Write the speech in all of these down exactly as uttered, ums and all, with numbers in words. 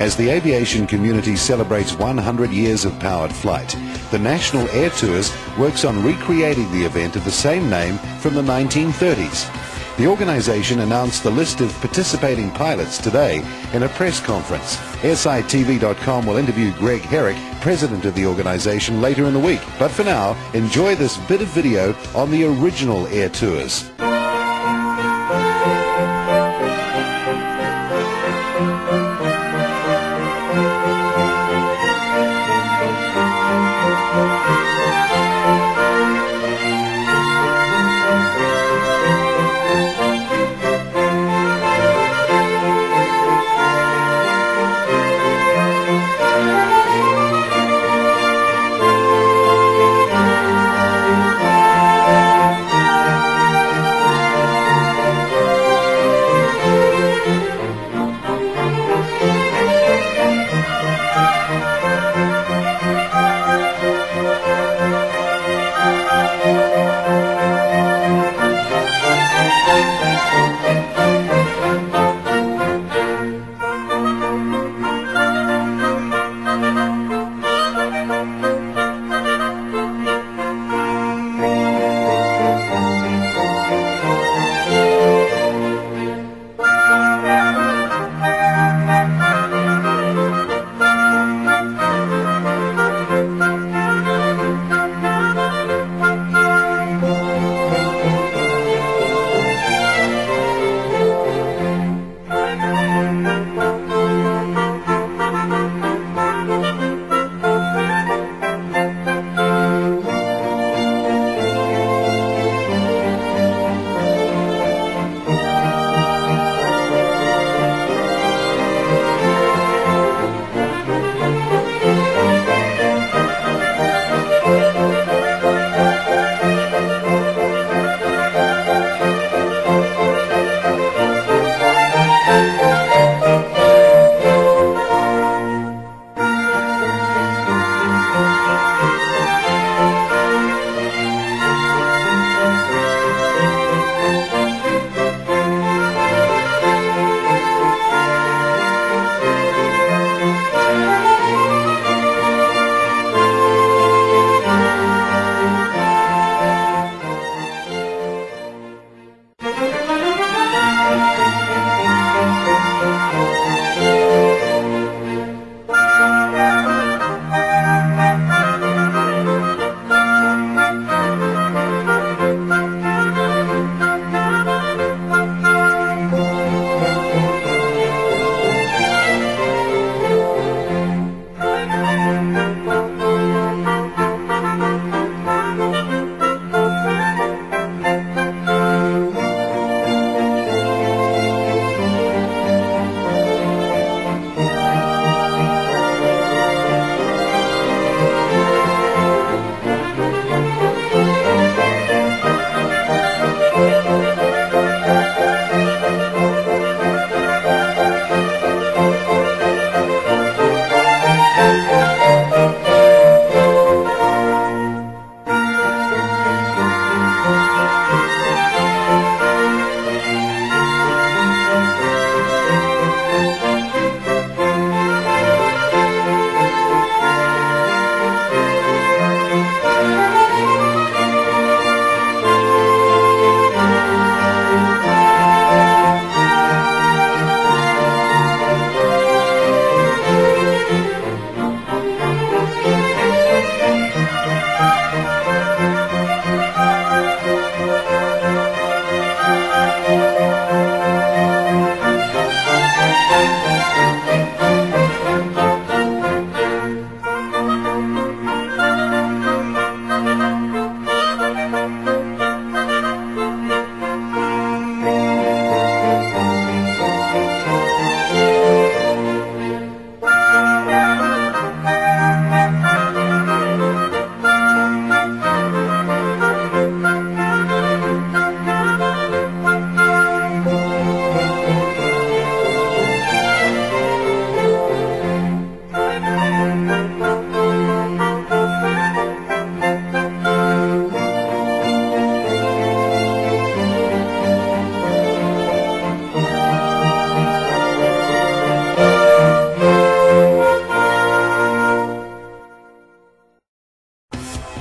As the aviation community celebrates one hundred years of powered flight, the National Air Tours works on recreating the event of the same name from the nineteen thirties. The organization announced the list of participating pilots today in a press conference. S I T V dot com will interview Greg Herrick, president of the organization, later in the week. But for now, enjoy this bit of video on the original Air Tours.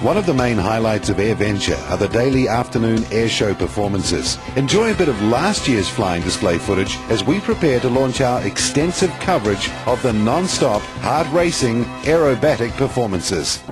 One of the main highlights of AirVenture are the daily afternoon air show performances. Enjoy a bit of last year's flying display footage as we prepare to launch our extensive coverage of the non-stop, hard-racing aerobatic performances.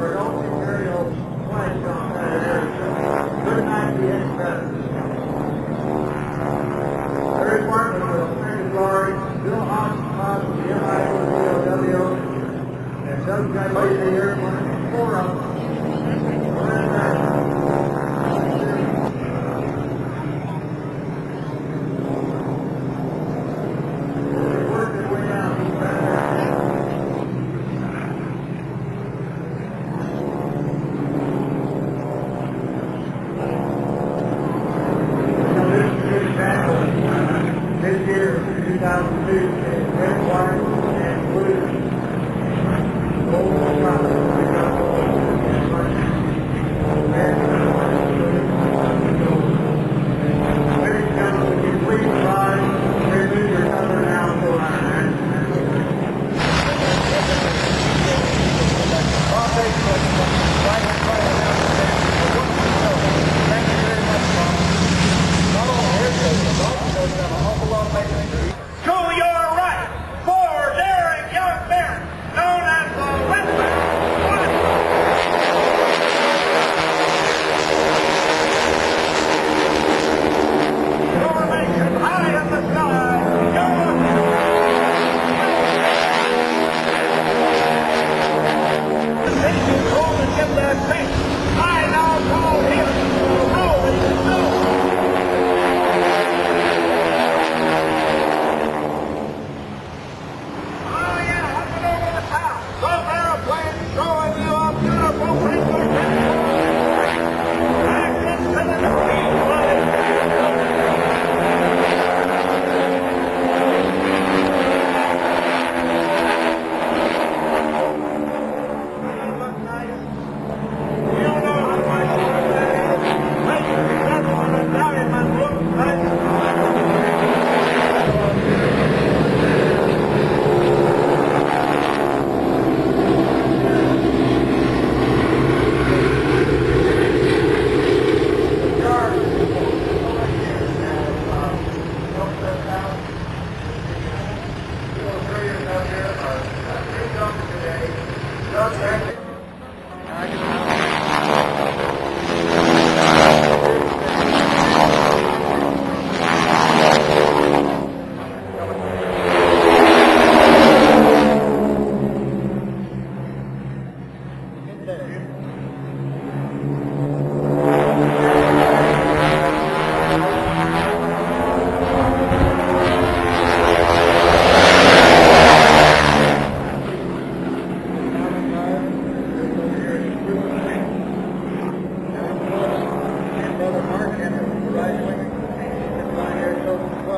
This year, two thousand two, red, white, and blue. Gold and copper. Red, white, blue, gold. Ladies and gentlemen, would you please rise, remove your cover now for our To your right, for Derek Young Barrett, known as the Western One. Formation high in the sky, go on to get that pace. I now call him Rolling Stone.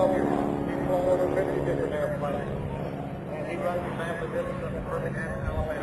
And he runs the massive business of the perfect animal.